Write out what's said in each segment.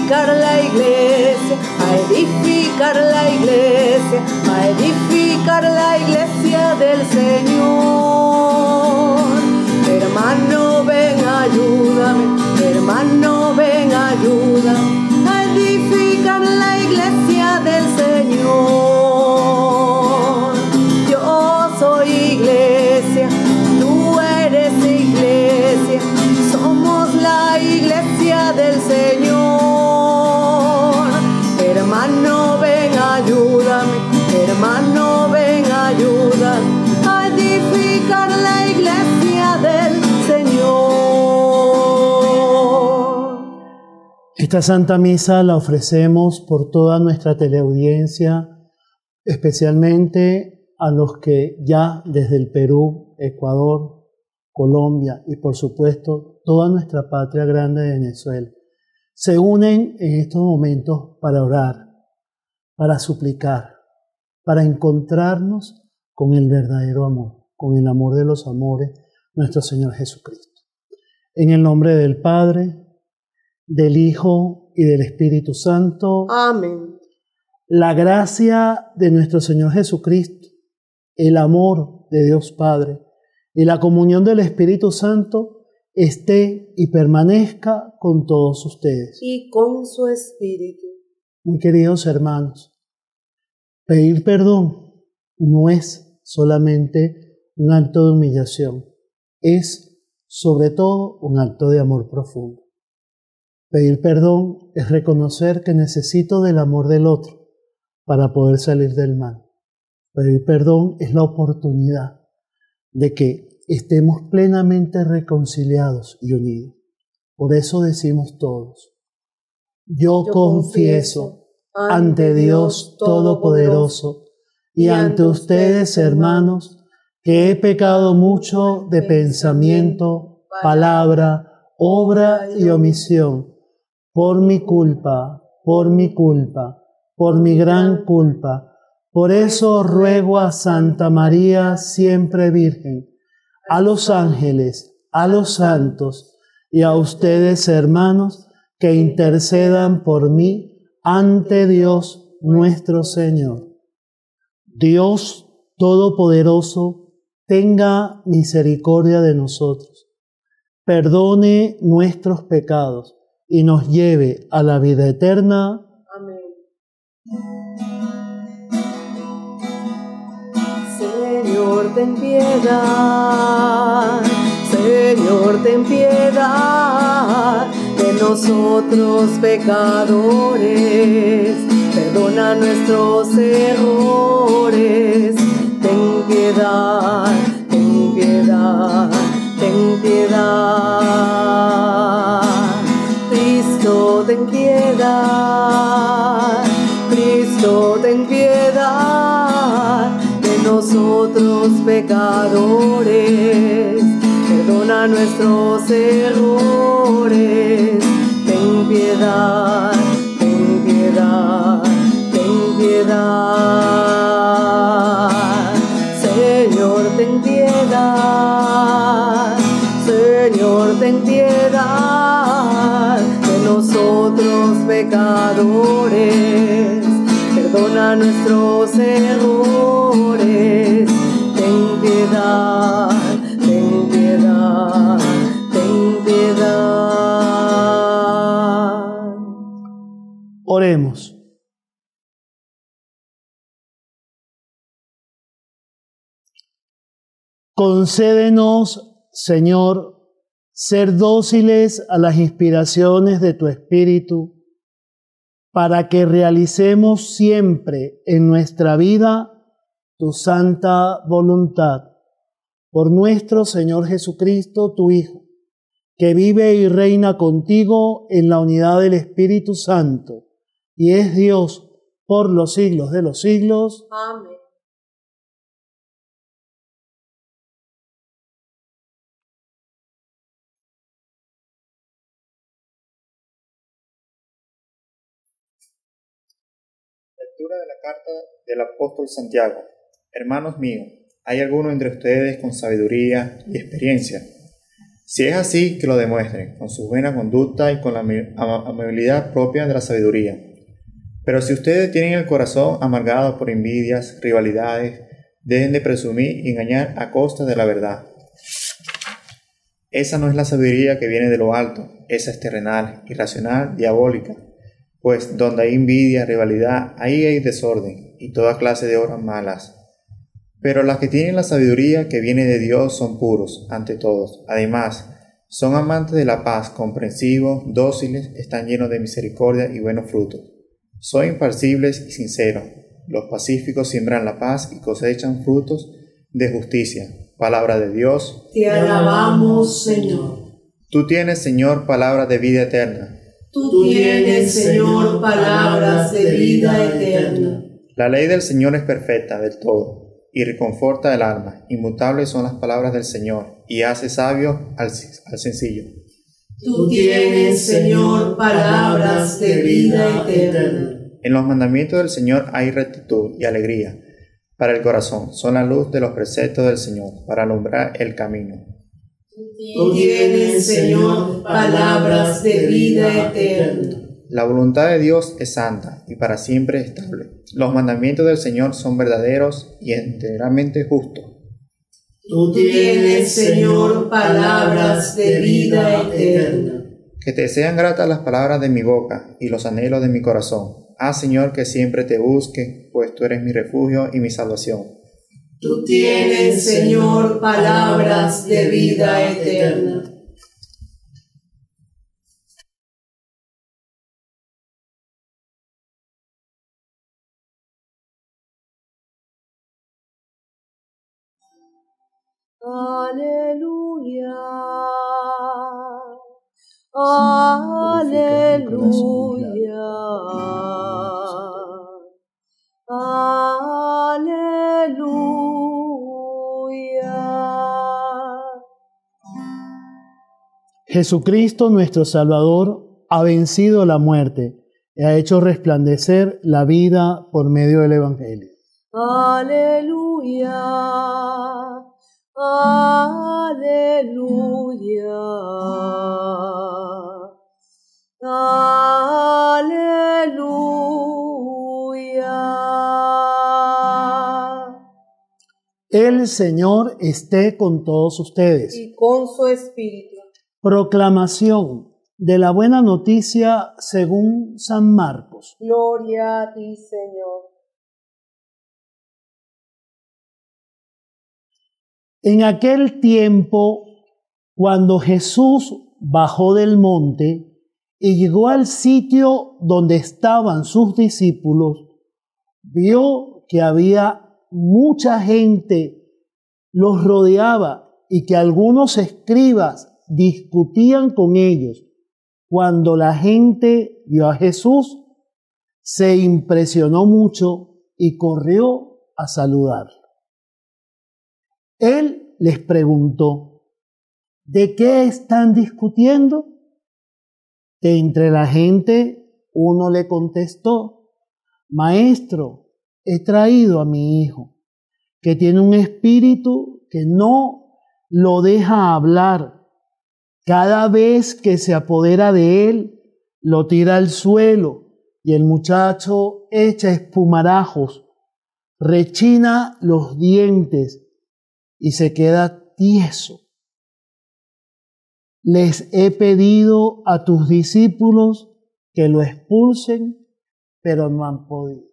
edificar la iglesia, a edificar la iglesia, a edificar la iglesia del Señor. Hermano, ven, ayúdame, hermano, ven, ayúdame, a edificar la iglesia del Señor. Yo soy iglesia, tú eres iglesia, somos la iglesia del Señor. Hermano, ven, ayúdame, hermano, ven, ayúdame, a edificar la iglesia del Señor. Esta Santa Misa la ofrecemos por toda nuestra teleaudiencia, especialmente a los que ya desde el Perú, Ecuador, Colombia y por supuesto toda nuestra patria grande de Venezuela se unen en estos momentos para orar, para suplicar, para encontrarnos con el verdadero amor, con el amor de los amores, nuestro Señor Jesucristo. En el nombre del Padre, del Hijo y del Espíritu Santo. Amén. La gracia de nuestro Señor Jesucristo, el amor de Dios Padre y la comunión del Espíritu Santo esté y permanezca con todos ustedes. Y con su espíritu. Muy queridos hermanos, pedir perdón no es solamente un acto de humillación, es sobre todo un acto de amor profundo. Pedir perdón es reconocer que necesito del amor del otro para poder salir del mal. Pedir perdón es la oportunidad de que estemos plenamente reconciliados y unidos. Por eso decimos todos: yo confieso ante Dios Todopoderoso y ante ustedes, hermanos, que he pecado mucho de pensamiento, palabra, obra y omisión, por mi culpa, por mi gran culpa. Por eso ruego a Santa María, siempre Virgen, a los ángeles, a los santos y a ustedes, hermanos, que intercedan por mí ante Dios nuestro Señor. Dios Todopoderoso, tenga misericordia de nosotros, perdone nuestros pecados y nos lleve a la vida eterna. Amén. Señor, ten piedad, Señor, ten piedad de nosotros pecadores, perdona nuestros errores, ten piedad, ten piedad, ten piedad. Cristo, ten piedad, Cristo, ten piedad de nosotros pecadores, perdona nuestros errores, ten piedad, ten piedad, ten piedad. Señor, ten piedad, Señor, ten piedad de nosotros pecadores, perdona nuestros errores, ten piedad, ten piedad, ten piedad. Oremos. Concédenos, Señor, ser dóciles a las inspiraciones de tu Espíritu, para que realicemos siempre en nuestra vida tu santa voluntad. Por nuestro Señor Jesucristo, tu Hijo, que vive y reina contigo en la unidad del Espíritu Santo, y es Dios por los siglos de los siglos. Amén. Lectura de la carta del apóstol Santiago. Hermanos míos, ¿hay alguno entre ustedes con sabiduría y experiencia? Si es así, que lo demuestren, con su buena conducta y con la amabilidad propia de la sabiduría. Pero si ustedes tienen el corazón amargado por envidias, rivalidades, dejen de presumir y engañar a costa de la verdad. Esa no es la sabiduría que viene de lo alto, esa es terrenal, irracional, diabólica. Pues donde hay envidia, rivalidad, ahí hay desorden y toda clase de obras malas. Pero las que tienen la sabiduría que viene de Dios son puros, ante todos. Además, son amantes de la paz, comprensivos, dóciles, están llenos de misericordia y buenos frutos. Son impasibles y sinceros. Los pacíficos siembran la paz y cosechan frutos de justicia. Palabra de Dios. Te alabamos, Señor. Tú tienes, Señor, palabras de vida eterna. Tú tienes, Señor, palabras de vida eterna. La ley del Señor es perfecta del todo y reconforta el alma. Inmutables son las palabras del Señor y hace sabio al sencillo. Tú tienes, Señor, palabras de vida eterna. En los mandamientos del Señor hay rectitud y alegría para el corazón. Son la luz de los preceptos del Señor para alumbrar el camino. Tú tienes, Señor, palabras de vida eterna. La voluntad de Dios es santa y para siempre estable. Los mandamientos del Señor son verdaderos y enteramente justos. Tú tienes, Señor, palabras de vida eterna. Que te sean gratas las palabras de mi boca y los anhelos de mi corazón. Haz, Señor, que siempre te busque, pues tú eres mi refugio y mi salvación. Tú tienes, Señor, palabras de vida eterna. Aleluya, aleluya, aleluya. Jesucristo, nuestro Salvador, ha vencido la muerte y ha hecho resplandecer la vida por medio del Evangelio. Aleluya, aleluya, aleluya. El Señor esté con todos ustedes. Y con su espíritu. Proclamación de la buena noticia según San Marcos. Gloria a ti, Señor. En aquel tiempo, cuando Jesús bajó del monte y llegó al sitio donde estaban sus discípulos, vio que había mucha gente, los rodeaba y que algunos escribas discutían con ellos. Cuando la gente vio a Jesús, se impresionó mucho y corrió a saludarlo. Él les preguntó, ¿de qué están discutiendo? De entre la gente, uno le contestó, Maestro, he traído a mi hijo, que tiene un espíritu que no lo deja hablar. Cada vez que se apodera de él, lo tira al suelo y el muchacho echa espumarajos, rechina los dientes y se queda tieso. Les he pedido a tus discípulos que lo expulsen, pero no han podido.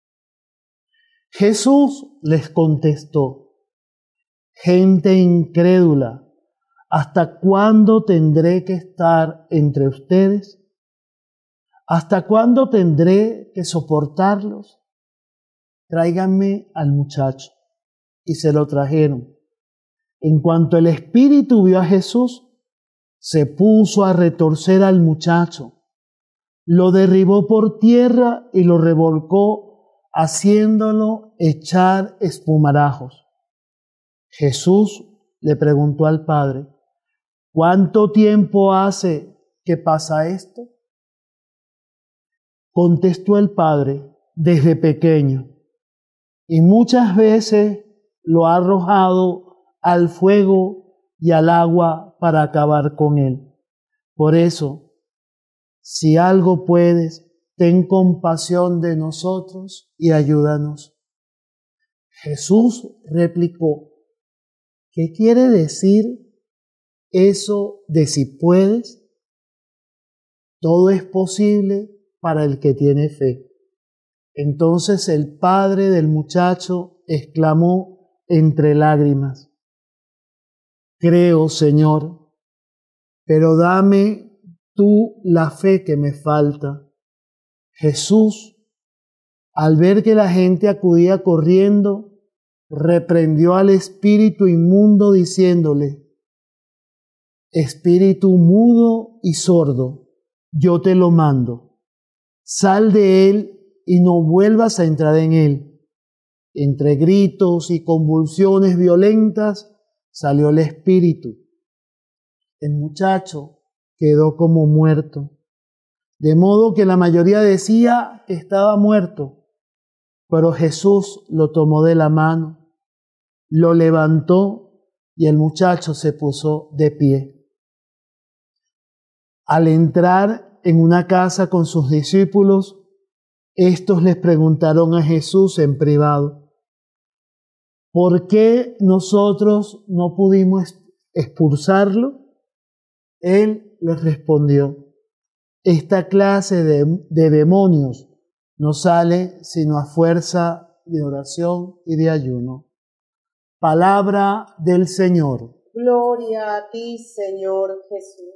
Jesús les contestó, gente incrédula, ¿hasta cuándo tendré que estar entre ustedes? ¿Hasta cuándo tendré que soportarlos? Tráiganme al muchacho. Y se lo trajeron. En cuanto el espíritu vio a Jesús, se puso a retorcer al muchacho, lo derribó por tierra y lo revolcó, haciéndolo echar espumarajos. Jesús le preguntó al padre, ¿cuánto tiempo hace que pasa esto? Contestó el padre, desde pequeño, y muchas veces lo ha arrojado al fuego y al agua para acabar con él. Por eso, si algo puedes, ten compasión de nosotros y ayúdanos. Jesús replicó, ¿qué quiere decir eso de si puedes? Todo es posible para el que tiene fe. Entonces el padre del muchacho exclamó entre lágrimas, creo, Señor, pero dame tú la fe que me falta. Jesús, al ver que la gente acudía corriendo, reprendió al espíritu inmundo diciéndole, espíritu mudo y sordo, yo te lo mando, sal de él y no vuelvas a entrar en él. Entre gritos y convulsiones violentas salió el espíritu. El muchacho quedó como muerto, de modo que la mayoría decía que estaba muerto, pero Jesús lo tomó de la mano, lo levantó y el muchacho se puso de pie. Al entrar en una casa con sus discípulos, estos les preguntaron a Jesús en privado, ¿por qué nosotros no pudimos expulsarlo? Él les respondió, esta clase de demonios no sale sino a fuerza de oración y de ayuno. Palabra del Señor. Gloria a ti, Señor Jesús.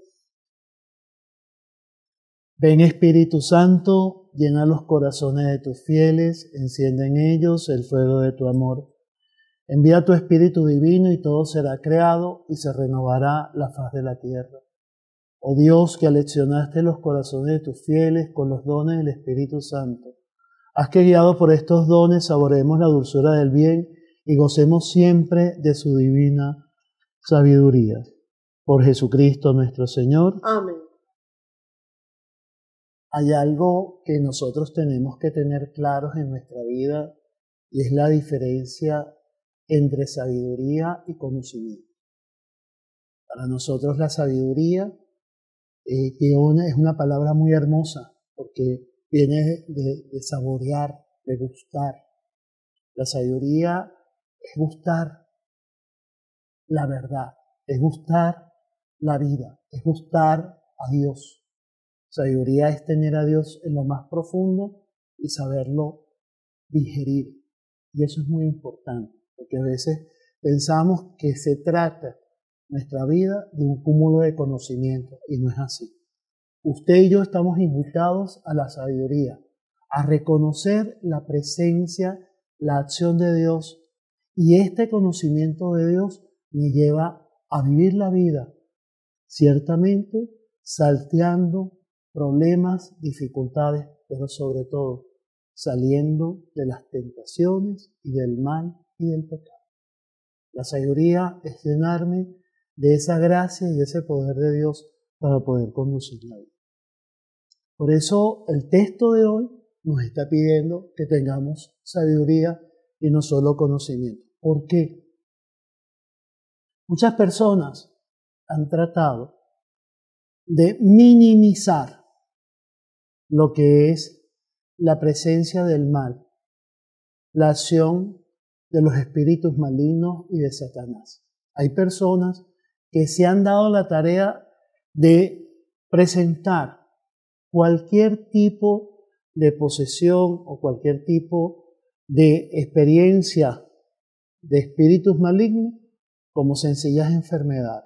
Ven Espíritu Santo, llena los corazones de tus fieles, enciende en ellos el fuego de tu amor. Envía tu Espíritu Divino y todo será creado y se renovará la faz de la tierra. Oh Dios, que aleccionaste los corazones de tus fieles con los dones del Espíritu Santo, haz que guiados por estos dones saboreemos la dulzura del bien y gocemos siempre de su divina sabiduría. Por Jesucristo nuestro Señor. Amén. Hay algo que nosotros tenemos que tener claros en nuestra vida y es la diferencia entre sabiduría y conocimiento. Para nosotros la sabiduría es una palabra muy hermosa porque viene de saborear, de gustar. La sabiduría es gustar la verdad, es gustar la vida, es gustar a Dios. Sabiduría es tener a Dios en lo más profundo y saberlo digerir. Y eso es muy importante, porque a veces pensamos que se trata nuestra vida de un cúmulo de conocimiento, y no es así. Usted y yo estamos invitados a la sabiduría, a reconocer la presencia, la acción de Dios, y este conocimiento de Dios me lleva a vivir la vida, ciertamente salteando problemas, dificultades, pero sobre todo saliendo de las tentaciones y del mal y del pecado. La sabiduría es llenarme de esa gracia y ese poder de Dios para poder conducir la vida. Por eso el texto de hoy nos está pidiendo que tengamos sabiduría y no solo conocimiento. ¿Por qué? Muchas personas han tratado de minimizar lo que es la presencia del mal, la acción de los espíritus malignos y de Satanás. Hay personas que se han dado la tarea de presentar cualquier tipo de posesión o cualquier tipo de experiencia de espíritus malignos como sencillas enfermedades.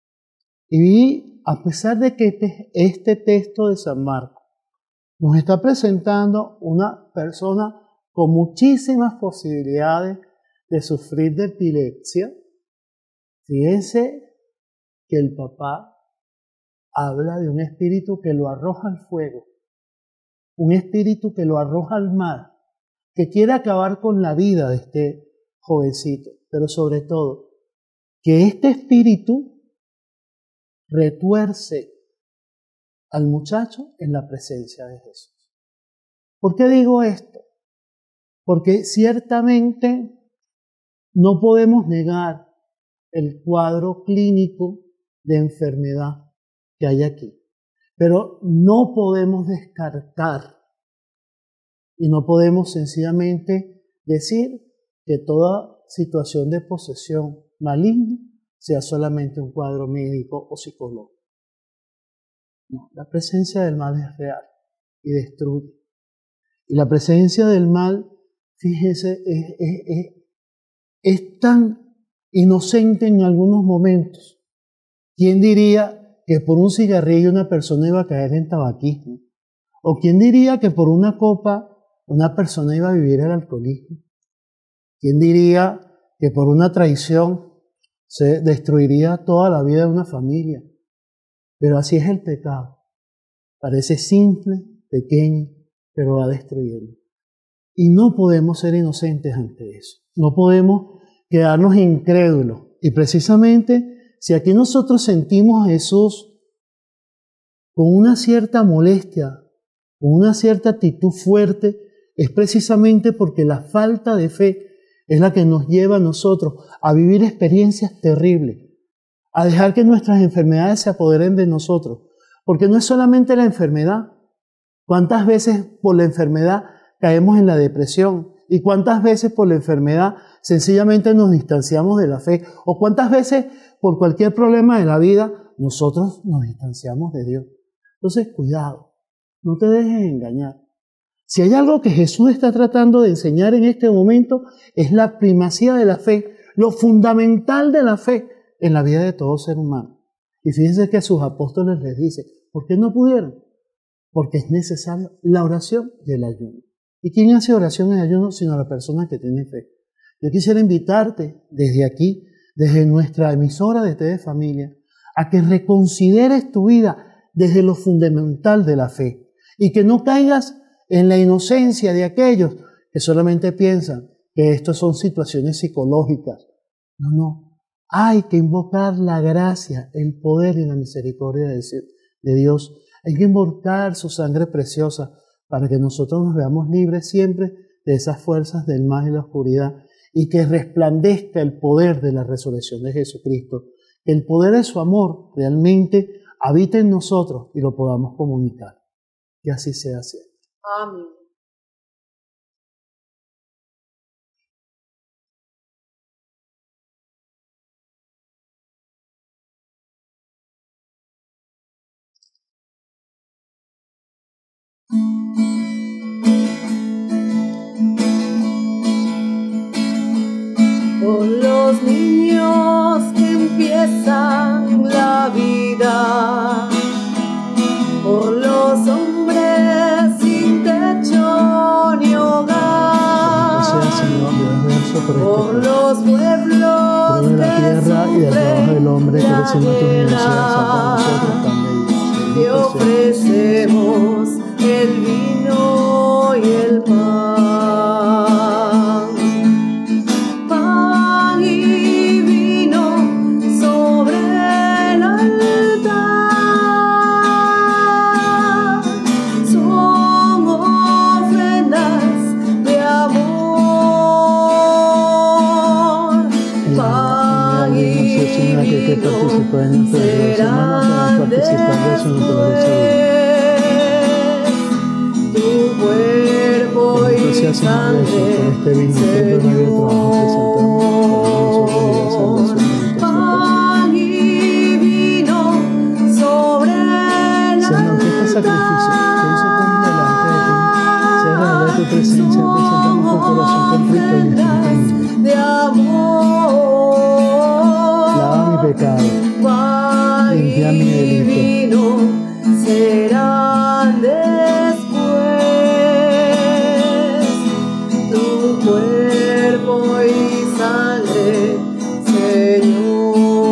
Y a pesar de que este texto de San Marcos nos está presentando una persona con muchísimas posibilidades de sufrir de epilepsia, fíjense que el papá habla de un espíritu que lo arroja al fuego, un espíritu que lo arroja al mar, que quiere acabar con la vida de este jovencito, pero sobre todo, que este espíritu retuerce al muchacho en la presencia de Jesús. ¿Por qué digo esto? Porque ciertamente no podemos negar el cuadro clínico de enfermedad que hay aquí. Pero no podemos descartar y no podemos sencillamente decir que toda situación de posesión maligna sea solamente un cuadro médico o psicológico. No, la presencia del mal es real y destruye. Y la presencia del mal, fíjese, es tan inocente en algunos momentos. ¿Quién diría que por un cigarrillo una persona iba a caer en tabaquismo? ¿O quién diría que por una copa una persona iba a vivir el alcoholismo? ¿Quién diría que por una traición se destruiría toda la vida de una familia? Pero así es el pecado. Parece simple, pequeño, pero va destruyendo. Y no podemos ser inocentes ante eso. No podemos quedarnos incrédulos. Y precisamente, si aquí nosotros sentimos a Jesús con una cierta molestia, con una cierta actitud fuerte, es precisamente porque la falta de fe es la que nos lleva a nosotros a vivir experiencias terribles, a dejar que nuestras enfermedades se apoderen de nosotros. Porque no es solamente la enfermedad. ¿Cuántas veces por la enfermedad caemos en la depresión? ¿Y cuántas veces por la enfermedad sencillamente nos distanciamos de la fe? ¿O cuántas veces por cualquier problema de la vida nosotros nos distanciamos de Dios? Entonces, cuidado, no te dejes engañar. Si hay algo que Jesús está tratando de enseñar en este momento, es la primacía de la fe, lo fundamental de la fe en la vida de todo ser humano. Y fíjense que a sus apóstoles les dice, ¿por qué no pudieron? Porque es necesaria la oración y el ayuno. ¿Y quién hace oración y ayuno sino la persona que tiene fe? Yo quisiera invitarte desde aquí, desde nuestra emisora de TV Familia, a que reconsideres tu vida desde lo fundamental de la fe y que no caigas en la inocencia de aquellos que solamente piensan que esto son situaciones psicológicas. No, no. Hay que invocar la gracia, el poder y la misericordia de Dios. Hay que invocar su sangre preciosa para que nosotros nos veamos libres siempre de esas fuerzas del mal y la oscuridad y que resplandezca el poder de la resurrección de Jesucristo. Que el poder de su amor realmente habite en nosotros y lo podamos comunicar. Que así sea siempre. Amén. Por los niños que empiezan la vida, por los hombres sin techo ni hogar, por los pueblos de la tierra y del trabajo del hombre, que reciba tu universidad, nosotros también. Te ofrecemos el vino y el pan. Pan y vino sobre el altar son ofrendas de amor. Pan y vino serán después tu cuerpo y sangre, Señor. Pan y vino sobre el Señor, que este sacrificio que hoy se pone delante de ti sea la de tu presencia. Presentamos con corazón contrito y espíritu humilde. de amor. Lava mi pecado, limpia mi delito. Vino serán después tu cuerpo y sangre, Señor.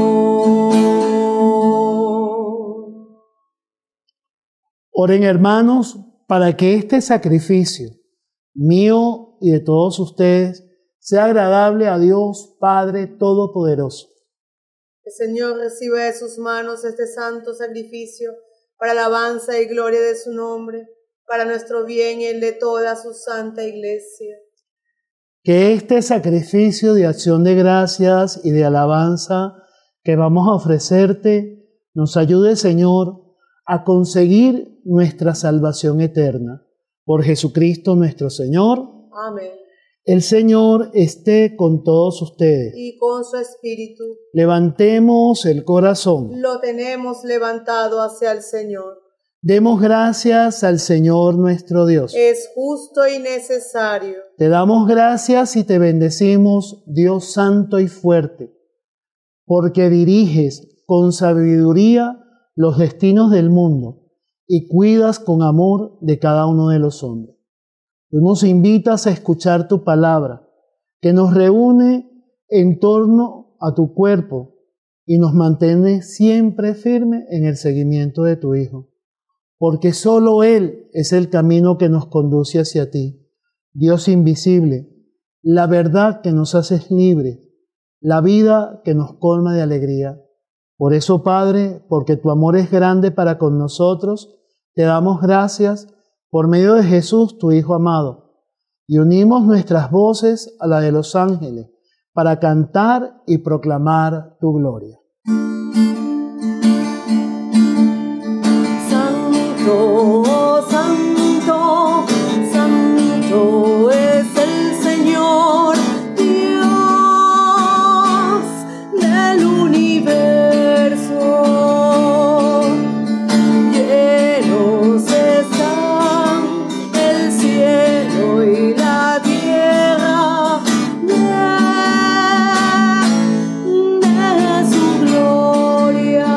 Oren, hermanos, para que este sacrificio mío y de todos ustedes sea agradable a Dios Padre Todopoderoso. El Señor reciba de sus manos este santo sacrificio para alabanza y gloria de su nombre, para nuestro bien y el de toda su santa iglesia. Que este sacrificio de acción de gracias y de alabanza que vamos a ofrecerte nos ayude, Señor, a conseguir nuestra salvación eterna. Por Jesucristo nuestro Señor. Amén. El Señor esté con todos ustedes. Y con su espíritu. Levantemos el corazón. Lo tenemos levantado hacia el Señor. Demos gracias al Señor nuestro Dios. Es justo y necesario. Te damos gracias y te bendecimos, Dios santo y fuerte, porque diriges con sabiduría los destinos del mundo y cuidas con amor de cada uno de los hombres. Tú nos invitas a escuchar tu palabra, que nos reúne en torno a tu cuerpo y nos mantiene siempre firme en el seguimiento de tu Hijo, porque solo Él es el camino que nos conduce hacia ti, Dios invisible, la verdad que nos haces libres, la vida que nos colma de alegría. Por eso, Padre, porque tu amor es grande para con nosotros, te damos gracias por medio de Jesús, tu Hijo amado, y unimos nuestras voces a la de los ángeles para cantar y proclamar tu gloria. Santo, santo, santo es el Señor, Dios del universo. Llenos están el cielo y la tierra de su gloria.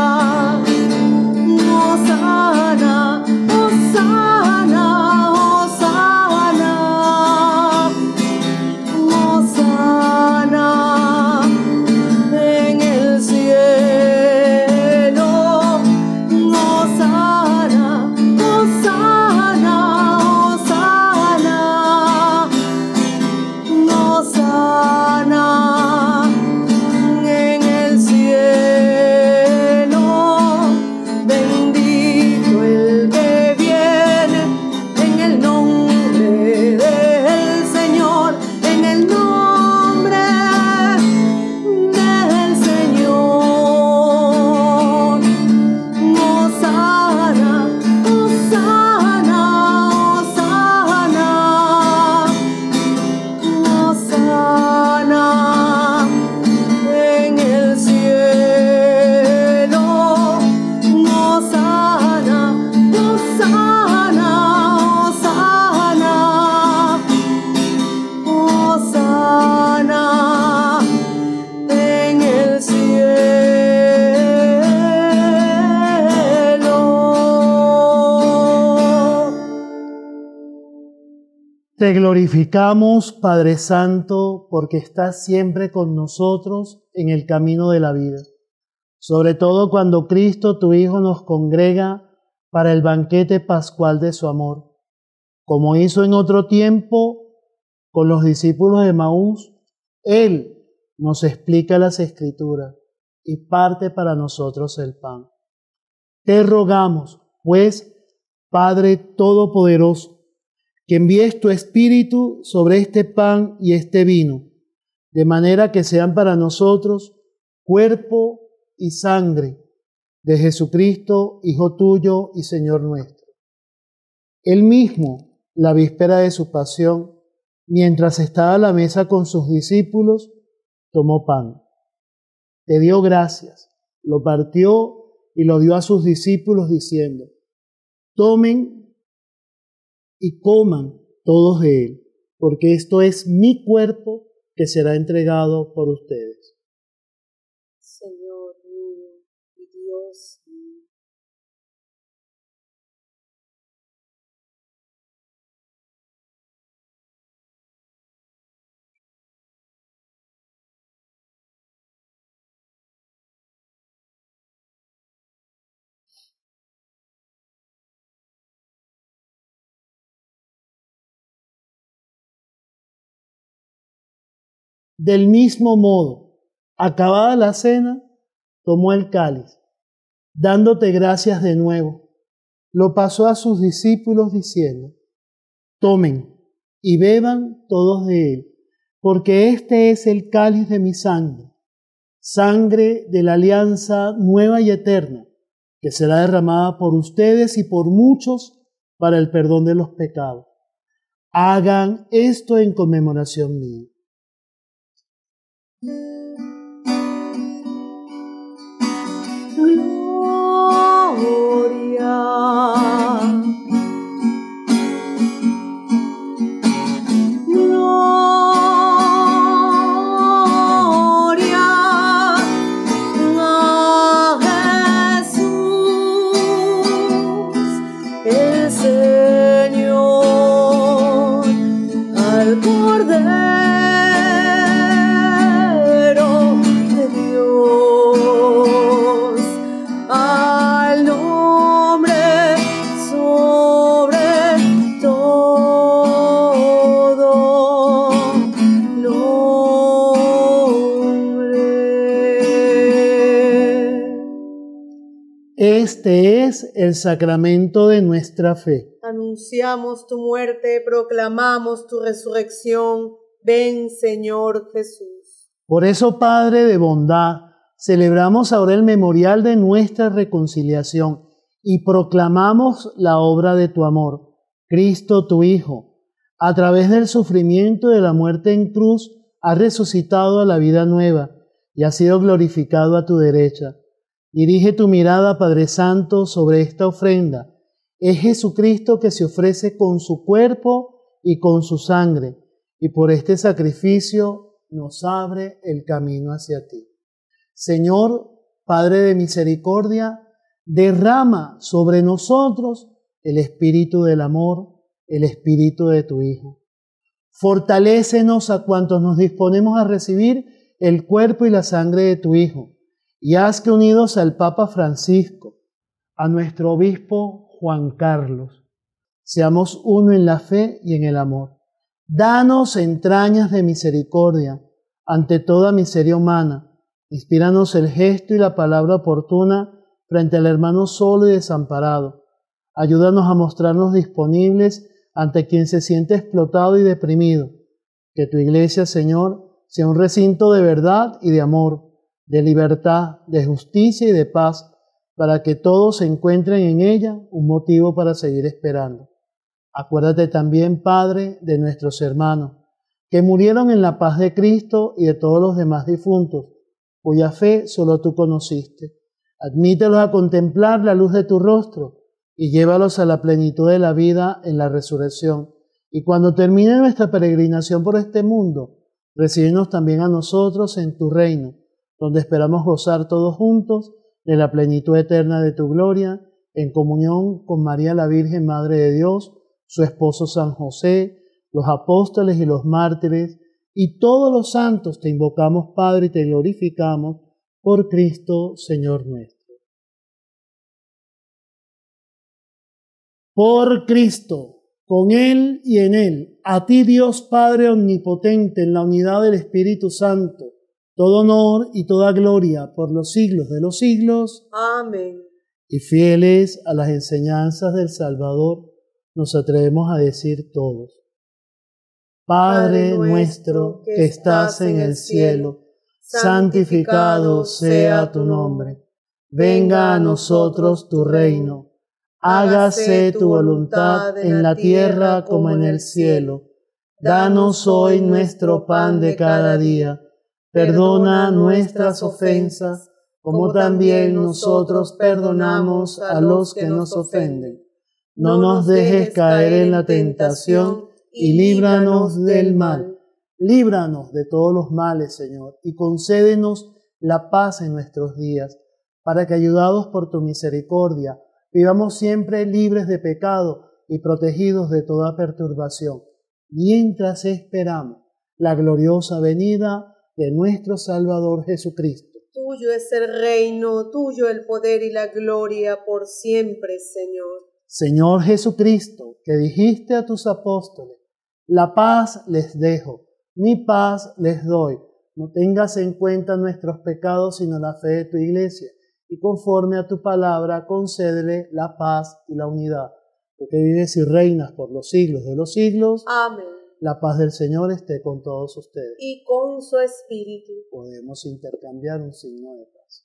Hosana, Hosana, Hosana, Hosana en el cielo. Hosana, Hosana, Hosana, Hosana en el cielo. Bendito el que viene en el nombre del Señor, en el nombre del Señor. Hosana, Hosana, Hosana, Hosana en el cielo. Hosana, Hosana, Hosana, Hosana en el cielo. Te glorificamos, Padre Santo, porque estás siempre con nosotros en el camino de la vida. Sobre todo cuando Cristo, tu Hijo, nos congrega para el banquete pascual de su amor. Como hizo en otro tiempo con los discípulos de Maús, Él nos explica las Escrituras y parte para nosotros el pan. Te rogamos, pues, Padre Todopoderoso, que envíes tu Espíritu sobre este pan y este vino, de manera que sean para nosotros cuerpo y sangre de Jesucristo, Hijo tuyo y Señor nuestro. Él mismo, la víspera de su pasión, mientras estaba a la mesa con sus discípulos, tomó pan. Te dio gracias, lo partió y lo dio a sus discípulos diciendo: tomen y coman todos de él, porque esto es mi cuerpo que será entregado por ustedes. Señor mío y Dios mío. Del mismo modo, acabada la cena, tomó el cáliz, dándote gracias de nuevo, lo pasó a sus discípulos diciendo: tomen y beban todos de él, porque este es el cáliz de mi sangre, sangre de la alianza nueva y eterna, que será derramada por ustedes y por muchos para el perdón de los pecados. Hagan esto en conmemoración mía. Este es el sacramento de nuestra fe. Anunciamos tu muerte, proclamamos tu resurrección. Ven, Señor Jesús. Por eso, Padre de bondad, celebramos ahora el memorial de nuestra reconciliación y proclamamos la obra de tu amor. Cristo, tu Hijo, a través del sufrimiento de la muerte en cruz, ha resucitado a la vida nueva y ha sido glorificado a tu derecha. Dirige tu mirada, Padre Santo, sobre esta ofrenda. Es Jesucristo que se ofrece con su cuerpo y con su sangre, y por este sacrificio nos abre el camino hacia ti. Señor, Padre de misericordia, derrama sobre nosotros el espíritu del amor, el espíritu de tu Hijo. Fortalécenos a cuantos nos disponemos a recibir el cuerpo y la sangre de tu Hijo, y haz que unidos al Papa Francisco, a nuestro obispo Juan Carlos, seamos uno en la fe y en el amor. Danos entrañas de misericordia ante toda miseria humana. Inspíranos el gesto y la palabra oportuna frente al hermano solo y desamparado. Ayúdanos a mostrarnos disponibles ante quien se siente explotado y deprimido. Que tu iglesia, Señor, sea un recinto de verdad y de amor, de libertad, de justicia y de paz, para que todos encuentren en ella un motivo para seguir esperando. Acuérdate también, Padre, de nuestros hermanos, que murieron en la paz de Cristo y de todos los demás difuntos, cuya fe solo tú conociste. Admítelos a contemplar la luz de tu rostro y llévalos a la plenitud de la vida en la resurrección. Y cuando termine nuestra peregrinación por este mundo, recíbenos también a nosotros en tu reino, donde esperamos gozar todos juntos de la plenitud eterna de tu gloria, en comunión con María la Virgen, Madre de Dios, su esposo San José, los apóstoles y los mártires, y todos los santos te invocamos, Padre, y te glorificamos por Cristo, Señor nuestro. Por Cristo, con Él y en Él, a ti Dios Padre omnipotente, en la unidad del Espíritu Santo, todo honor y toda gloria por los siglos de los siglos. Amén. Y fieles a las enseñanzas del Salvador, nos atrevemos a decir todos: Padre nuestro que estás en el cielo, santificado sea tu nombre. Venga a nosotros tu reino. Hágase tu voluntad en la tierra como en el cielo. Danos hoy nuestro pan de cada día. Perdona nuestras ofensas, como también nosotros perdonamos a los que nos ofenden. No nos dejes caer en la tentación y líbranos del mal. Líbranos de todos los males, Señor, y concédenos la paz en nuestros días, para que, ayudados por tu misericordia, vivamos siempre libres de pecado y protegidos de toda perturbación, mientras esperamos la gloriosa venida de nuestro Salvador Jesucristo. Tuyo es el reino, tuyo el poder y la gloria por siempre, Señor. Señor Jesucristo, que dijiste a tus apóstoles: la paz les dejo, mi paz les doy. No tengas en cuenta nuestros pecados, sino la fe de tu iglesia, y conforme a tu palabra concédele la paz y la unidad. Tú que vives y reinas por los siglos de los siglos. Amén. La paz del Señor esté con todos ustedes. Y con su espíritu. Podemos intercambiar un signo de paz.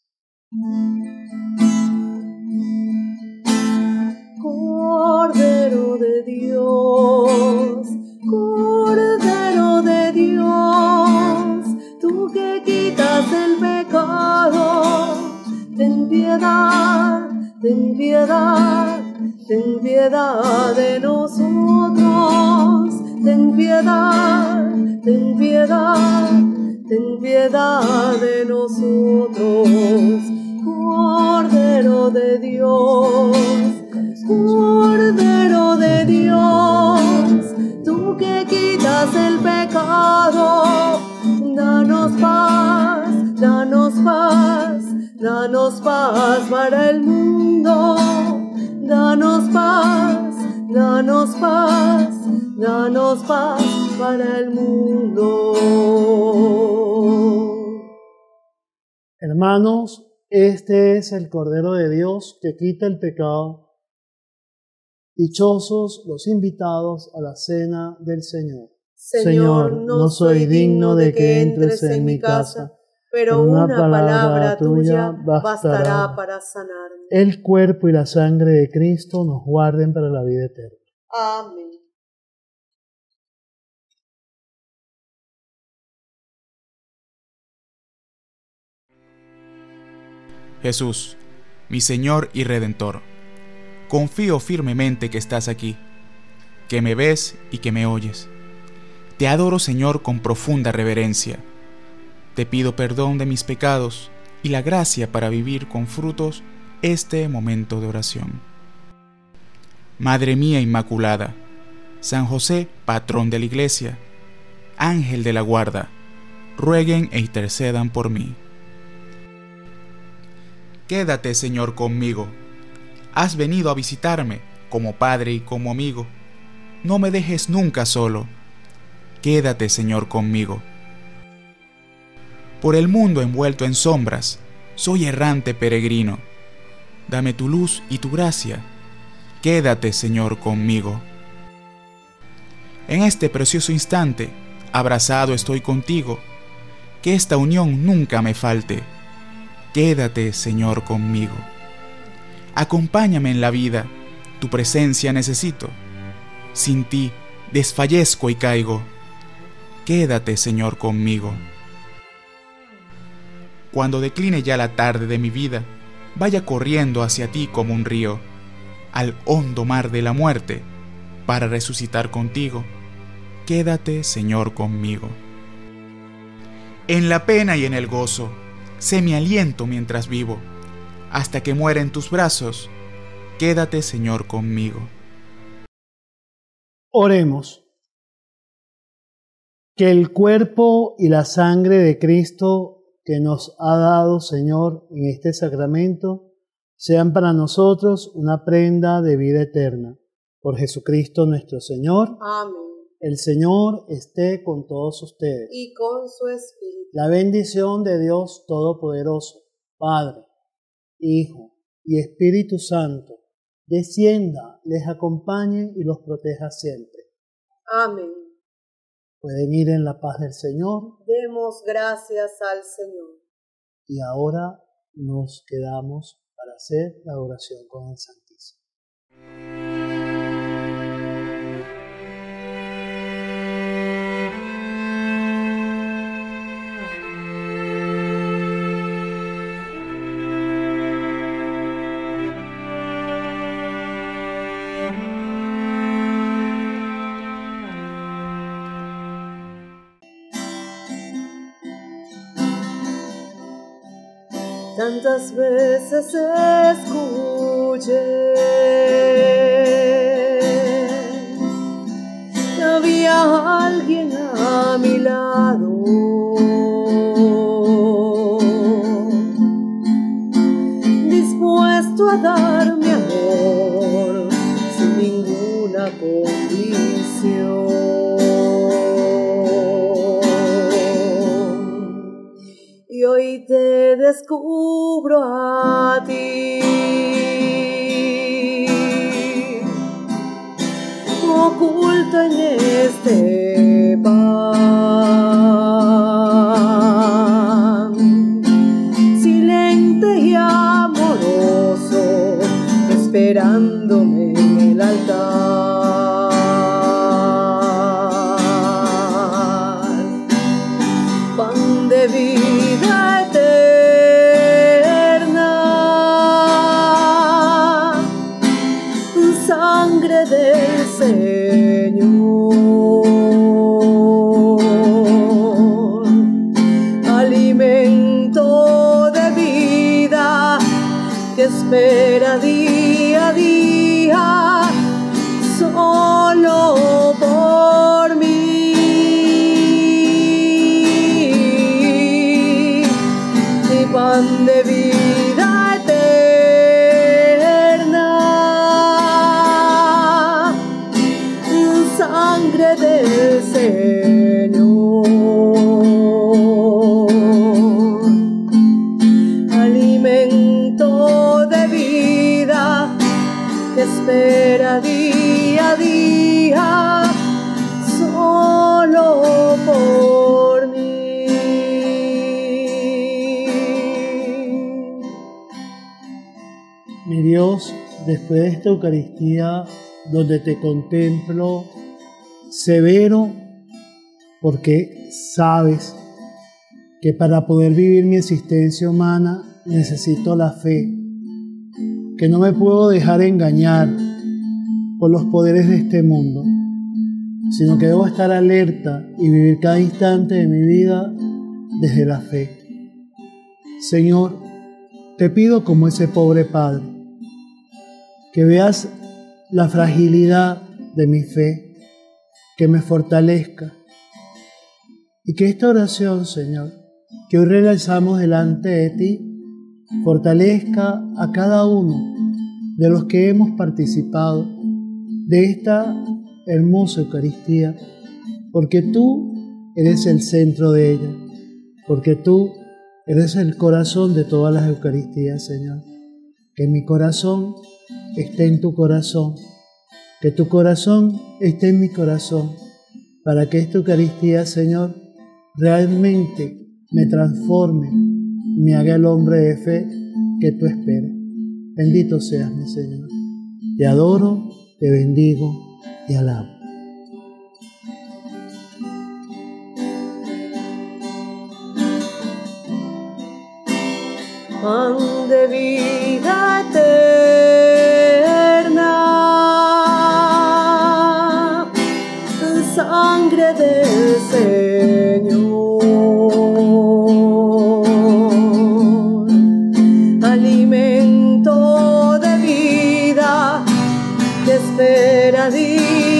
Cordero de Dios, Cordero de Dios, tú que quitas el pecado, ten piedad, ten piedad, ten piedad de nosotros, ten piedad, ten piedad, ten piedad de nosotros, Cordero de Dios, Cordero de Dios, tú que quitas el pecado, danos paz, danos paz, danos paz para el mundo, danos paz, danos paz, danos paz para el mundo. Hermanos, este es el Cordero de Dios que quita el pecado. Dichosos los invitados a la cena del Señor. Señor, no soy digno de que entres en mi casa, pero una palabra tuya bastará para sanarme. El cuerpo y la sangre de Cristo nos guarden para la vida eterna. Amén. Jesús, mi Señor y Redentor, confío firmemente que estás aquí, que me ves y que me oyes. Te adoro, Señor, con profunda reverencia. Te pido perdón de mis pecados y la gracia para vivir con frutos este momento de oración. Madre mía Inmaculada, San José, patrón de la Iglesia, Ángel de la guarda, rueguen e intercedan por mí. Quédate, Señor, conmigo. Has venido a visitarme como padre y como amigo. No me dejes nunca solo. Quédate, Señor, conmigo. Por el mundo envuelto en sombras, soy errante peregrino. Dame tu luz y tu gracia. Quédate, Señor, conmigo. En este precioso instante, abrazado estoy contigo. Que esta unión nunca me falte. Quédate, Señor, conmigo. Acompáñame en la vida, tu presencia necesito. Sin ti desfallezco y caigo. Quédate, Señor, conmigo. Cuando decline ya la tarde de mi vida, vaya corriendo hacia ti como un río, al hondo mar de la muerte, para resucitar contigo. Quédate, Señor, conmigo. En la pena y en el gozo, sé mi aliento mientras vivo, hasta que muera en tus brazos. Quédate, Señor, conmigo. Oremos. Que el cuerpo y la sangre de Cristo que nos ha dado, Señor, en este sacramento, sean para nosotros una prenda de vida eterna. Por Jesucristo nuestro Señor. Amén. El Señor esté con todos ustedes. Y con su espíritu. La bendición de Dios Todopoderoso, Padre, Hijo y Espíritu Santo, descienda, les acompañe y los proteja siempre. Amén. Pueden ir en la paz del Señor. Demos gracias al Señor. Y ahora nos quedamos para hacer la oración con el Santísimo. Tantas veces escuché que había alguien a mi lado, dispuesto a darme amor sin ninguna condición. Y hoy te descubro a ti, oculto en este quemándome en el altar. Pan de vida eterna, sangre del Señor, alimento de vida que espera día a día solo por mí. Mi pan de vida eterna, sangre del Señor, alimento de vida que espera día a día solo por mí. Mi Dios, después de esta Eucaristía donde te contemplo severo, porque sabes que para poder vivir mi existencia humana necesito la fe, que no me puedo dejar engañar por los poderes de este mundo, sino que debo estar alerta y vivir cada instante de mi vida desde la fe. Señor, te pido como ese pobre padre, que veas la fragilidad de mi fe, que me fortalezca, y que esta oración, Señor, que hoy realizamos delante de ti, fortalezca a cada uno de los que hemos participado de esta hermosa Eucaristía, porque tú eres el centro de ella, porque tú eres el corazón de todas las Eucaristías, Señor. Que mi corazón esté en tu corazón, que tu corazón esté en mi corazón, para que esta Eucaristía, Señor, realmente me transforme, me haga el hombre de fe que tú esperas. Bendito seas, mi Señor. Te adoro, te bendigo y alabo. Pan de vida eterna, sangre del Señor, alimento de vida que espera día